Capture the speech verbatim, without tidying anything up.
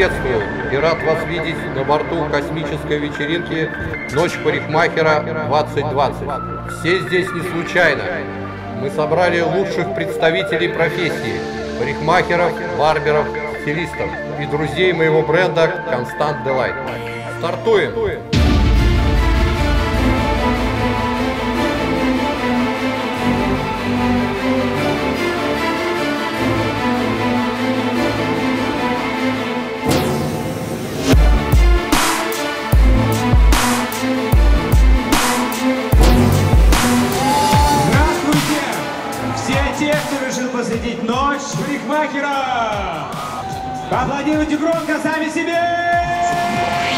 приветствую и рад вас видеть на борту космической вечеринки «Ночь парикмахера двадцать двадцать». Все здесь не случайно. Мы собрали лучших представителей профессии – парикмахеров, барберов, стилистов и друзей моего бренда Constant Delight. Стартуем! Те, кто решил посвятить ночь парикмахера, поаплодируйте громко сами себе!